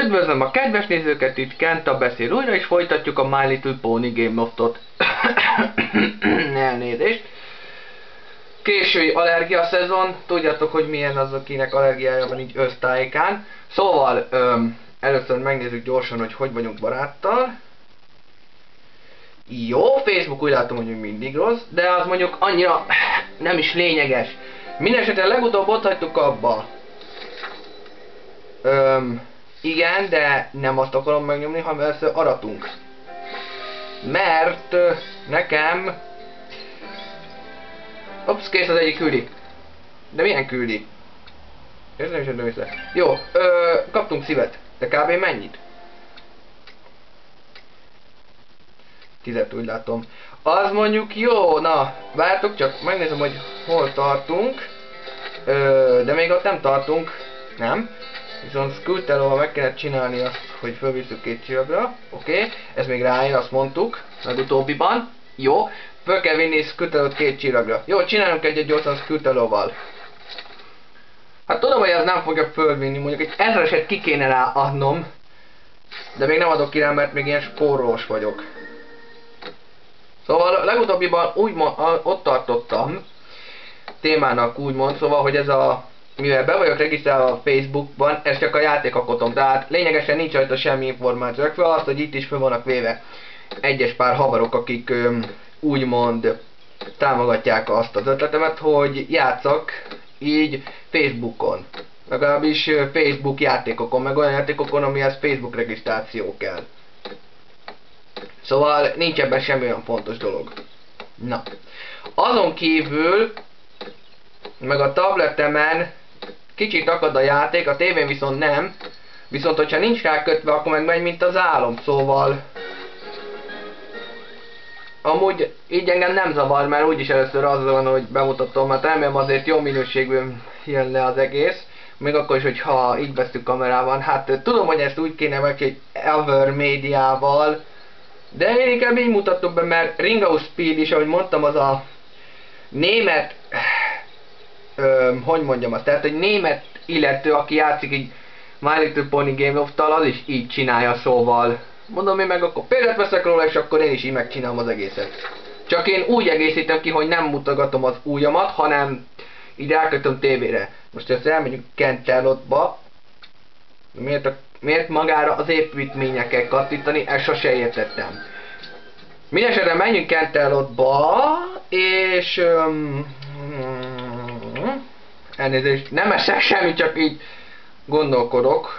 Üdvözlöm a kedves nézőket, itt Kenta beszél újra, és folytatjuk a My Little Pony Game Loftot. Elnézést. Késői allergia szezon, tudjátok, hogy milyen az, akinek allergiája van így ősztájékán. Szóval, először megnézzük gyorsan, hogy vagyunk baráttal. Jó, Facebook úgy látom, hogy mindig rossz, de az mondjuk annyira nem is lényeges. Mindenesetre legutóbb ott hagytuk abba. Igen, de nem azt akarom megnyomni, hanem először aratunk. Mert nekem... Ops, kész, az egyik küldi. De milyen küldi? Ez nem is adom észre. Jó, kaptunk szívet. De kb. Mennyit? 10-et úgy látom. Az mondjuk jó, na, vártok csak, megnézem, hogy hol tartunk. De még ott nem tartunk. Nem. Viszont Scootalóval meg kellett csinálni azt, hogy fölvisszük 2 csillagra. Oké, ez még rájön, azt mondtuk, legutóbbiban. Jó, föl kell vinni Scootalót 2 csillagra. Jó, csinálunk egyet gyorsan Scootalóval. Hát tudom, hogy ez nem fogja fölvinni, mondjuk egy 1000-eset ki kéne rá adnom. De még nem adok ki rá, mert még ilyen spórolós vagyok. Szóval legutóbbiban ott tartottam, témának úgymond, szóval, hogy ez a... Mivel be vagyok regisztrálva a Facebookban, ez csak a játékakotom, tehát lényegesen nincs rajta semmi információ. Csak fel azt, hogy itt is fel vannak véve egyes pár havarok, akik úgymond támogatják azt az ötletemet, hogy játszak így Facebookon. Legalábbis Facebook játékokon, meg olyan játékokon, amihez Facebook regisztráció kell. Szóval nincs ebben semmi olyan fontos dolog. Na. Azon kívül, meg a tabletemen kicsit akad a játék, a tévén viszont nem. Viszont hogyha nincs rá kötve, akkor meg megy, mint az álom, szóval... Amúgy így engem nem zavar, mert úgyis először az van, hogy bemutatom, mert remélem azért jó minőségben jön le az egész. Még akkor is, hogyha így vesztük kamerában. Hát tudom, hogy ezt úgy kéne meg egy Avermédiával. De én inkább így mutatom be, mert Ring of Speed is, ahogy mondtam, az a német... hogy mondjam azt, tehát egy német illető, aki játszik egy My Little Pony Game Loft-tal, az is így csinálja, szóval mondom, én meg akkor példát veszek róla, és akkor én is így megcsinálom az egészet. Csak én úgy egészítem ki, hogy nem mutogatom az ujjamat, hanem így rákötöm tévére. Most ezt elmegyünk Canterlotba. Miért magára az építményre kell kattintani, ezt sose értettem. Mindenesetre menjünk Canterlotba, és... elnézést, nem eszek semmi, csak így gondolkodok.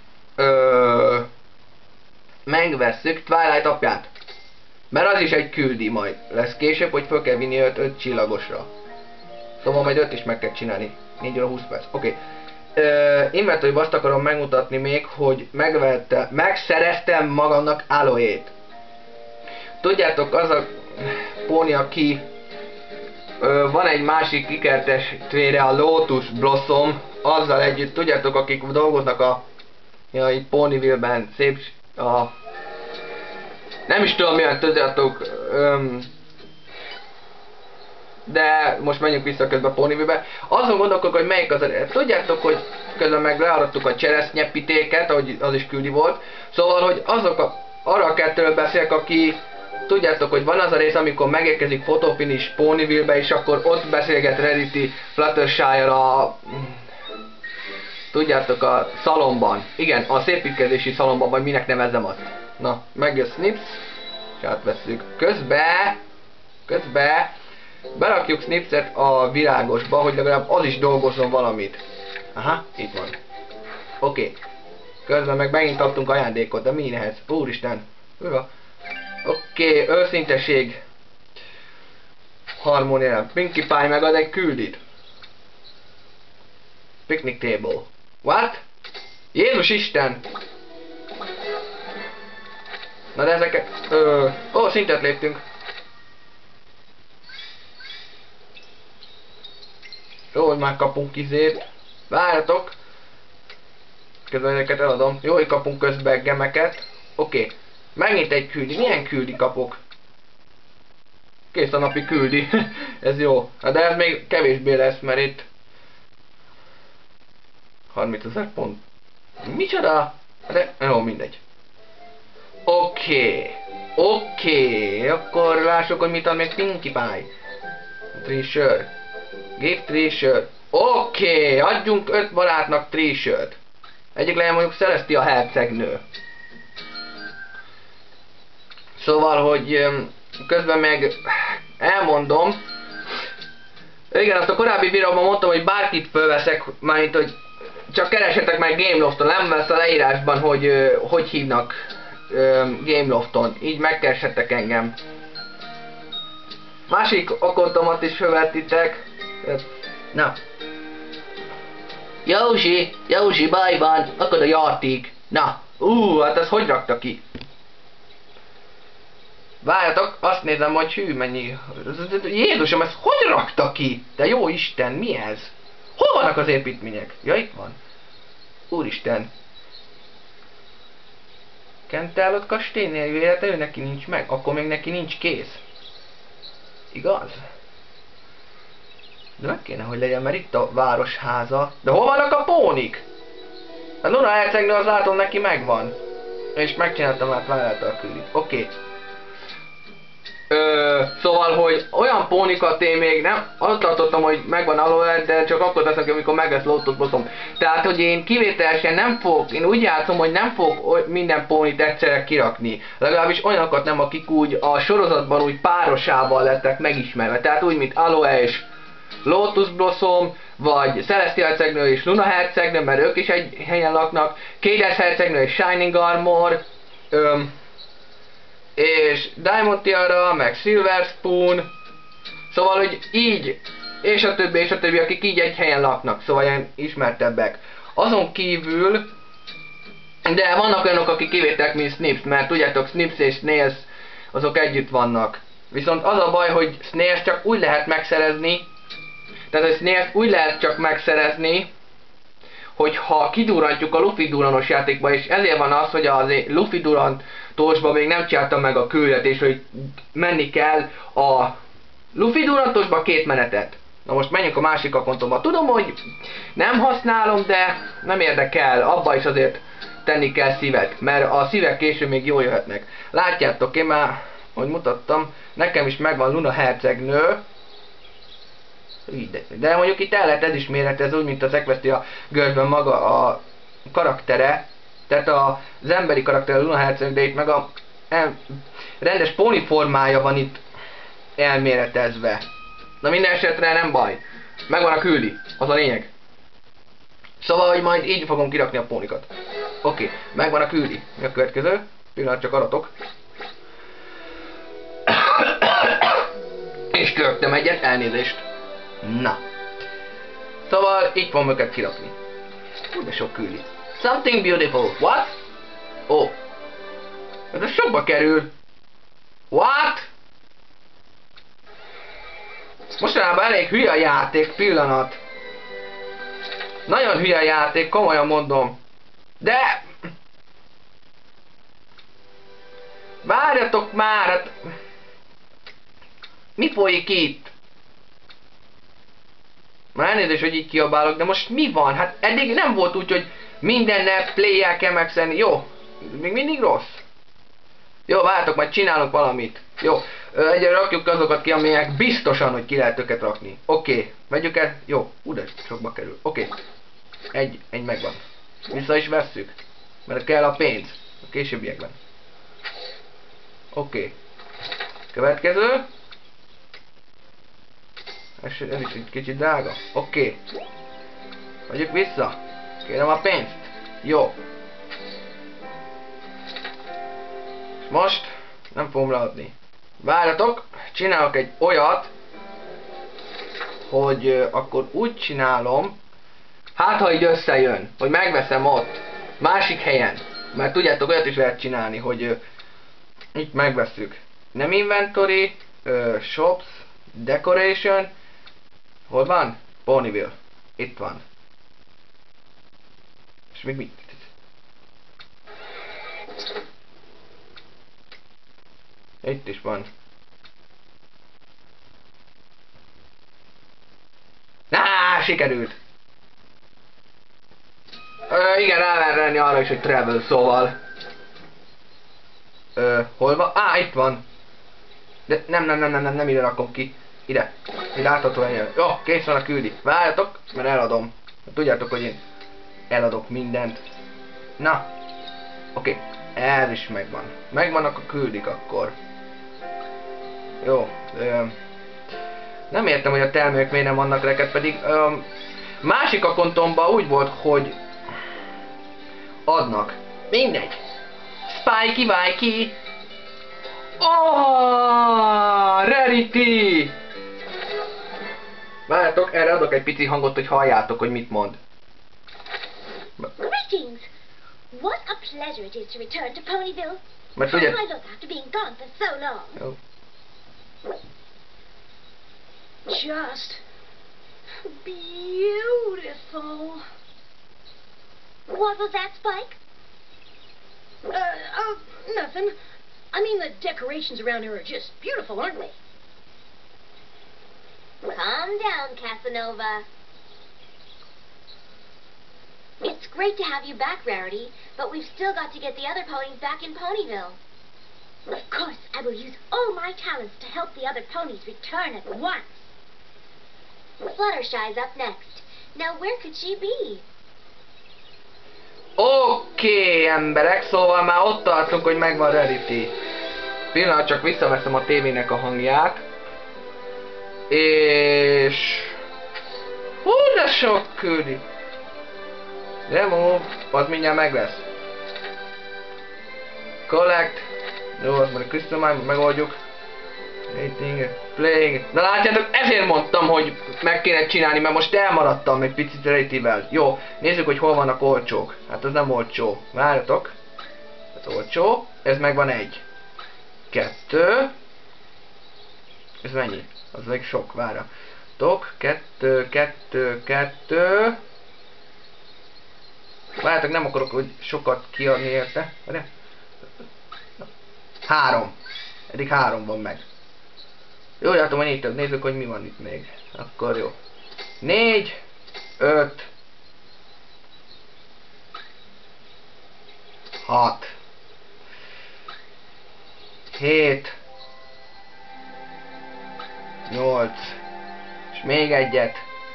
Megvesszük Twilight apját. Mert az is egy küldi majd lesz később, hogy föl kell vinni 5 csillagosra. Szóval majd 5 is meg kell csinálni. 4 óra 20 perc. Oké. Inventory-ba azt akarom megmutatni még, hogy megszereztem magamnak aloét. Tudjátok, az a póni, aki van egy másik ikertestvére, a Lotus Blossom, azzal együtt, tudjátok, akik dolgoznak a itt Ponyville-ben, szép nem is tudom milyen, tudjátok, de most menjünk vissza közben Ponyville-be. Azon gondolkodok, hogy melyik az a... Tudjátok, hogy közben meg learadtuk a cseresznyepitéket, ahogy az is küldi volt. Szóval, hogy arra a kettőről beszélek, aki... Tudjátok, hogy van az a rész, amikor megérkezik Photofinish Ponyville-be, és akkor ott beszélget Rarity Fluttershy a... Tudjátok, a szalomban. Igen, a szépítkezési szalomban, vagy minek nevezzem azt. Na, megjön Snips, és átvesszük. Közben berakjuk Snipset a virágosba, hogy legalább az is dolgozzon valamit. Aha, itt van. Oké. Közben meg megint adtunk ajándékot, de mi ehhez? Úristen. Oké, őszinteség. Harmónia. Pinkie Pie megad egy küldit. Picnic table. What? Jézus Isten! Na de ezeket... Ó, szintet léptünk. Jó, hogy már kapunk izét. Várjatok! Közben ezeket eladom. Jó, hogy kapunk közben gemeket. Oké. Megint egy küldi. Milyen küldi kapok? Kész a napi küldi. Ez jó. De ez még kevésbé lesz, mert itt 30 000 pont. Micsoda? De jó, mindegy. Oké, akkor lássuk, hogy mit ad még Pinkie Pie. Treasure. Give treasure. Oké, adjunk 5 barátnak treasure-t. Egyik legyen mondjuk Celestia hercegnő. Szóval, hogy közben meg elmondom. Igen, azt a korábbi videóban mondtam, hogy bárkit fölveszek, mármint, hogy csak keresetek meg Gamelofton, nem lesz a leírásban, hogy hívnak Gamelofton. Így megkereshettek engem. Másik akkontomat is fölvettitek. Na. Józsi, bajban, akad a játék. Na, hát ezt hogy rakta ki? Várjatok, azt nézem, hogy hű, mennyi... Jézusom, ezt hogy rakta ki? De jó Isten, mi ez? Hol vannak az építmények? Ja, itt van. Úristen. Kentellott kastélynél véletlenül neki nincs meg? Akkor még neki nincs kész. Igaz? De meg kéne, hogy legyen, mert itt a városháza. De hol vannak a pónik? A Luna hercegnő, az látom, neki megvan. És megcsináltam már várjátok küldit. Oké. Szóval, hogy olyan pónikat én még nem, azt tartottam, hogy megvan Aloe, de csak akkor teszem ki, amikor meg lesz Lotus Blossom. Tehát, hogy én kivételesen nem fogok, én úgy játszom, hogy nem fogok minden pónit egyszerre kirakni. Legalábbis olyanokat nem, akik úgy a sorozatban úgy párosával lettek megismerve. Tehát úgy, mint Aloe és Lotus Blossom, vagy Celestia hercegnő és Luna hercegnő, mert ők is egy helyen laknak, Cadence hercegnő és Shining Armor, és Diamond Tiara, meg Silver Spoon, szóval, hogy így, és a többi, akik így egy helyen laknak, szóval ilyen ismertebbek. Azon kívül, de vannak olyanok, akik kivételek, mint Snips, mert tudjátok, Snips és Snails, azok együtt vannak. Viszont az a baj, hogy Snails csak úgy lehet megszerezni, tehát a Snails úgy lehet csak megszerezni, hogyha kidurrantjuk a Luffy Duranos játékba, és ezért van az, hogy az Luffy Durantosba még nem csináltam meg a küldetést, hogy menni kell a Luffy Durantosba 2 menetet. Na most menjünk a másik akkontomba. Tudom, hogy nem használom, de nem érdekel, abba is azért tenni kell szívet, mert a szívek később még jól jöhetnek. Látjátok, én már, hogy mutattam, nekem is megvan Luna hercegnő, de mondjuk itt el lehet ez is méretez, úgy, mint az Equestria Girls-ben maga a karaktere, tehát az emberi karakter a Luna hercegnő, de itt meg a rendes póni formája van itt elméretezve. Na minden esetre nem baj, megvan a küldi, az a lényeg. Szóval, hogy majd így fogom kirakni a pónikat. Oké, megvan a küldi. Mi a következő? Pillanat, csak aratok. És körögtem egyet, elnézést. Na. Szóval így fogom őket kirakni. De sok küldi. Something beautiful. What? Oh. Ez sokba kerül. What? Mostanában elég hülye a játék, pillanat. Nagyon hülye a játék, komolyan mondom. De... Várjatok már, hát... Mi folyik itt? Már elnézést, hogy így kiabálok, de most mi van? Hát eddig nem volt úgy, hogy mindennel play-jel kell megszerni. Jó, még mindig rossz. Jó, várjatok, majd csinálok valamit. Jó, egyre rakjuk azokat ki, amelyek biztosan, hogy ki lehet őket rakni. Oké, vegyük el. Jó, de sokba kerül. Oké, egy megvan. Vissza is vesszük, mert kell a pénz a későbbiekben. Oké. Következő. Ez is egy kicsit drága. Oké. Vegyük vissza. Kérem a pénzt. Jó. És most nem fogom leadni. Várjatok, csinálok egy olyat, hogy akkor úgy csinálom, hát ha így összejön, hogy megveszem ott, másik helyen. Mert tudjátok, olyat is lehet csinálni, hogy itt megveszük. Nem inventory, shops, decoration. Hol van? Ponyville. Itt van. És még mit? Itt is van. Sikerült! igen, rá lehet lenni arra is, hogy travel, szóval. Hol van? Itt van. De nem ide rakom ki. Ide. Ide látható ennyi. Jó, kész van a küldi. Várjatok, mert eladom. Tudjátok, hogy én eladok mindent. Na. Oké, ez is megvan. Megvannak a küldik akkor. Jó. Nem értem, hogy a termékek miért nem vannak reket, pedig másik akontomban úgy volt, hogy adnak. Mindegy. Spikey Vikey. Rarity! Várjátok, erre adok egy pici hangot, hogy halljátok, hogy mit mond. Greetings! What a pleasure it is to return to Ponyville. Mert How ugye... do I look after being gone for so long? Jó. Just beautiful. What was that, Spike? Nothing. I mean, the decorations around here are just beautiful, aren't they? Calm down, Casanova. It's great to have you back, Rarity, but we've still got to get the other ponies back in Ponyville. Of course, I will use all my talents to help the other ponies return at once. Fluttershy's up next. Now, where could she be? Oké, emberek, szóval már ott tartunk, hogy megvan Rarity. Pillanat, csak visszaveszem a tévének a hangját. És... Hú, de sok küldi. Remove, az mindjárt meg lesz. Collect. Jó, az már a customize, megoldjuk. Rating, playing. Na látjátok, ezért mondtam, hogy meg kéne csinálni, mert most elmaradtam egy picit Rarityvel. Jó, nézzük, hogy hol vannak olcsók. Hát az nem olcsó. Várjatok. Ez olcsó. Ez megvan egy. 2. Ez mennyi? Az még sok, várjatok. 2. Várjátok, nem akarok hogy sokat kiadni érte. 3. Eddig 3 van meg. Jó, látom, hogy így több. Nézzük, hogy mi van itt még. Akkor jó. 4, 5, 6, 7, 8, és még egyet.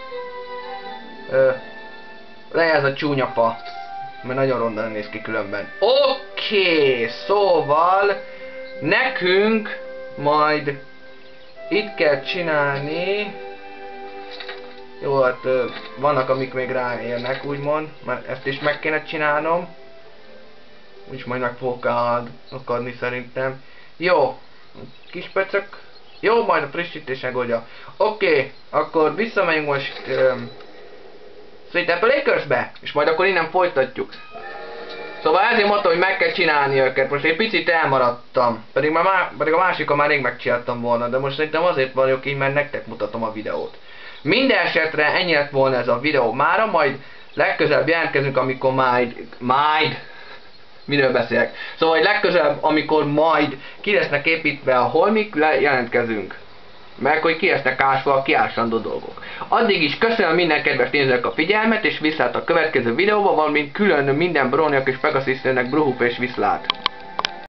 Le ez a csúnya fa, mert nagyon rondan néz ki különben. Oké, szóval nekünk majd itt kell csinálni. Jó, hát vannak amik még ráérnek, úgymond, mert ezt is meg kéne csinálnom. Úgyis majd meg fogok akadni szerintem. Jó, kis pöcök. Jó, majd a frissítés megoldja. Oké, akkor visszamegyünk most Sweet Apple Acres-be, és majd akkor innen folytatjuk. Szóval ezért mondtam, hogy meg kell csinálni őket, most egy picit elmaradtam. Pedig a másikon már rég megcsináltam volna, de most szerintem azért vagyok így, mert nektek mutatom a videót. Minden esetre ennyi lett volna ez a videó mára, majd legközelebb jelentkezünk, amikor miről beszélek? Szóval hogy legközelebb, amikor majd ki lesznek építve a holmik, jelentkezünk. Meg hogy ki lesznek ásva a kiásandó dolgok. Addig is köszönöm minden kedves nézőnek a figyelmet, és viszlát a következő videóban, valamint külön minden Bronynak és Pegasusnek bruhuf és viszlát.